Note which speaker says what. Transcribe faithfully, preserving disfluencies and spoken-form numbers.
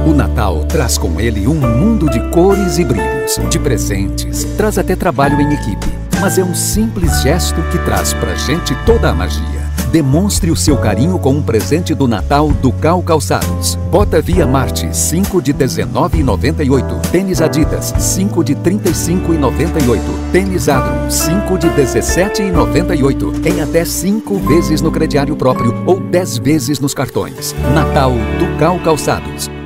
Speaker 1: O Natal traz com ele um mundo de cores e brilhos, de presentes, traz até trabalho em equipe. Mas é um simples gesto que traz pra gente toda a magia. Demonstre o seu carinho com um presente do Natal do Cal Calçados. Bota Via Marte, cinco de dezenove reais e noventa e oito centavos. Tênis Adidas, cinco de trinta e cinco reais e noventa e oito centavos. Tênis Adro, cinco de dezessete reais e noventa e oito centavos. Em até cinco vezes no crediário próprio ou dez vezes nos cartões. Natal do Cal Calçados.